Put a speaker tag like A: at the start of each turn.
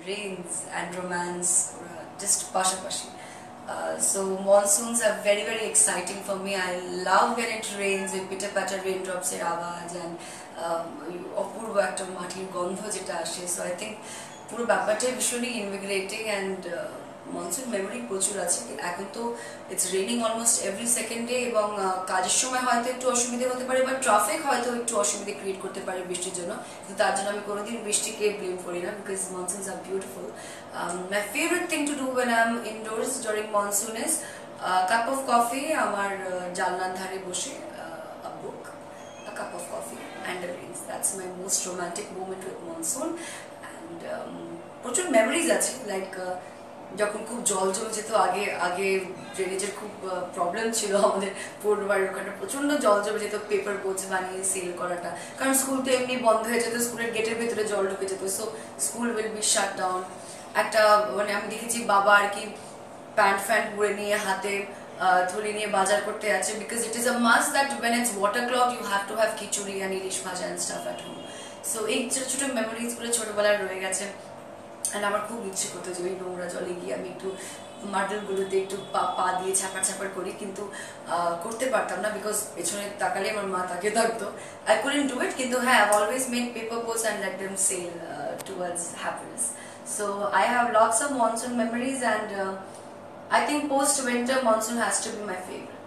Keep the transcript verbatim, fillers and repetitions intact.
A: rains and romance uh, just pasha pashi. Uh, so monsoons are very very exciting for me. I love when it rains with pitter patter raindrops er awaj and অপূর্ব একটা মাটির গন্ধ যেটা আসে. So I think পুরো ব্যাপারটাই ভীষণই invigorating and monsoon memory প্রচুর আছে. এখন তো ইটস রেনিং অলমোস্ট এভরি সেকেন্ডে এবং কাজের সময় হয়তো একটু অসুবিধা হতে পারে বা ট্রাফিক হয়তো একটু অসুবিধা ক্রিয়েট করতে পারে বৃষ্টির জন্য, কিন্তু তার জন্য আমি কোনোদিন বৃষ্টিকে ব্লেম করি না because monsoons are beautiful. My favourite thing to do when I am indoors during monsoon is cup of coffee, আমার জানলার ধারে বসে a book, a cup of coffee and the rains. That's my most romantic moment with monsoon. And প্রচুর memories আছে, like যখন খুব জল জমে যেত, আগে আগে ড্রেনেজের খুব প্রবলেম ছিল আমাদের পৌর বাড়ির ওখানে, প্রচণ্ড জল জমে যেত পেপার বোটস বানিয়ে সেল করাটা, কারণ স্কুল তো এমনি বন্ধ হয়ে যেত, স্কুলের গেটের ভেতরে জল ঢুকে যেত, so school will be shut down. একটা মানে আমি দেখেছি বাবা আর কি প্যান্ট ফ্যান্ট পরে নিয়ে হাতে থলি নিয়ে বাজার করতে আছে, because it is a must that when it's water clog you have to have khichdi and ilish bhaja and stuff at home. So এই ছোটো ছোটো মেমোরিজগুলো ছোটোবেলায় রয়ে গেছে. অ্যান্ড আমার খুব ইচ্ছে করতো যে ওই নোংরা জলে গিয়ে আমি একটু মার্বেলগুলোতে একটু পা পা দিয়ে ছাপার ছাপার করি, কিন্তু করতে পারতাম না বিকজ পেছনে তাকালে আমার মা তাকে থাকতো. আই কুডন্ট ডু ইট, কিন্তু হ্যাঁ I always made paper boats and let them sail towards happiness. So I have lots of monsoon memories and I think post winter monsoon has to be my favorite.